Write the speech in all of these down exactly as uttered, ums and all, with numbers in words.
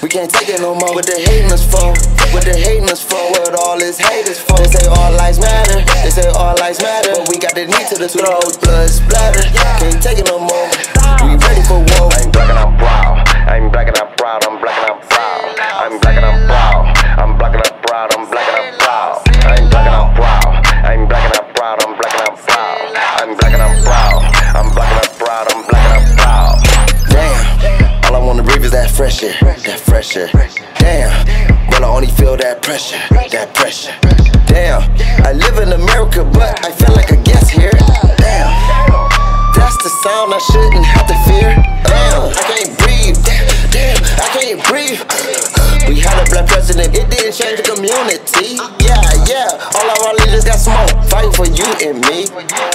We can't take it no more. What they hating us for? What they hating us for? What all this hate is for? They say all lives matter. They say all lives matter. But we got the knee to the throat, blood splatter. Can't take it no more. We ready for war. I'm black and I'm proud. I'm black and I'm proud. I'm black and I'm proud. I'm black and I'm proud. I'm black and I'm proud. I'm black and I'm proud. I'm black and I'm proud. I'm black and I'm proud. I'm black and I'm proud. I'm black and I'm proud. I'm black and I'm proud. I'm black and I'm proud. Damn, all I wanna breathe is that fresh air, that fresh air. Damn, but I only feel that pressure, that pressure. Damn, I live in America, but I feel like a guest here. Damn, that's the sound I shouldn't have to fear. Damn, I can't breathe. Damn, damn, I can't breathe. We had a black president, it didn't change the community. Yeah, yeah, all of our leaders got smoke, fighting for you and me.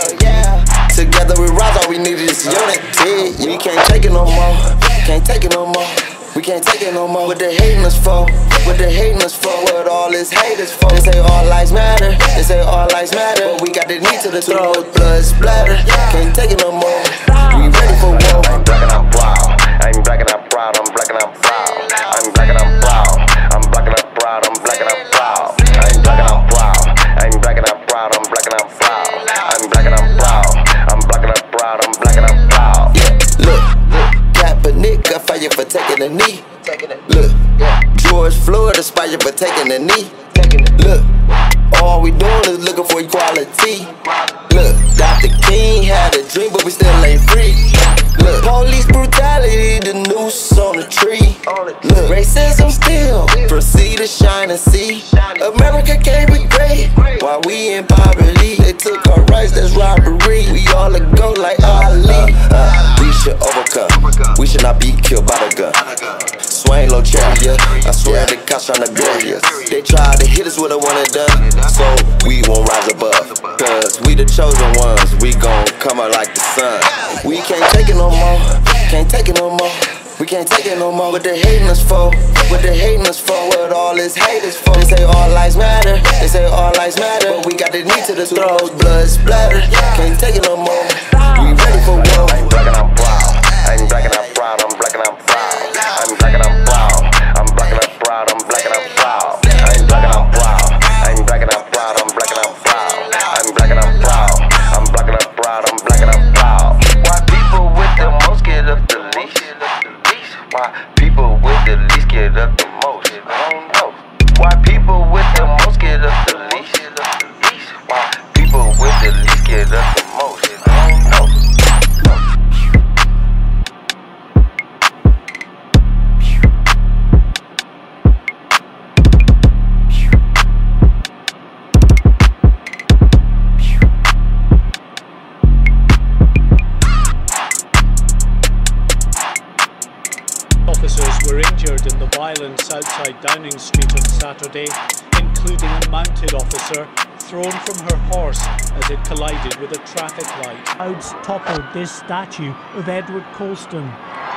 Together we rise, all we need is unity. We can't take it no more, can't take it no more. We can't take it no more. What they hating us for? What they hating us for? What all this hate is for? They say all lives matter. They say all lives matter. But we got the knee to the throat, blood splatter. Can't take it no more. We ready for war. I'm black and I'm proud. I'm black and I'm proud. I'm black and I'm proud. I'm black and I'm proud. I'm black and I'm proud. I'm black and I'm proud. I'm black and I'm proud. I'm black and I'm proud. I'm black and I'm proud. I'm black and I'm proud. I'm black and I'm proud. I'm black and I'm proud. Yeah, look, Kaepernick got fired for taking a knee. Look, George Floyd aspired for taking a knee. Look, all we doing is looking for equality. Look, Doctor King had a dream, but we still ain't free. Look, police brutality, the noose on the tree. Look, racism still proceed to shine and see. America can't be great while we in poverty. They took our rights, that's robbery. We all a go like Ali. Uh, we should overcome. We should not be killed by the gun. Swing low chariot. I swear the cops tryna bury us. They tried to hit us with a one and done, so we won't rise above. Cause we the chosen ones. We gon' come out like the sun. We can't take it no more. Can't take it no more. We can't take it no more. What they hating us for? What they hating us for? What all this hate is for? They say all lives matter. They say all lives matter. But we got the knee to the throat, blood splatter. Can't take it no more. We ready for war. I'm black and I'm proud. I'm black and I'm proud. I'm black and I'm proud. I'm black and I'm proud. I'm black and I'm proud. I'm black and I'm proud. I'm black and I'm proud. I'm black and I'm proud. I'm black and I'm proud. I'm black and I'm proud. I'm black and I'm proud. I'm black and I'm proud. Why people with the most get up the least? Why people with the least get up the most? I don't know. Why people with the most get up the least? Why people with the least get up the most? I don't know. Officers were injured in the violence outside Downing Street on Saturday, including a mounted officer thrown from her horse as it collided with a traffic light. Crowds toppled this statue of Edward Colston.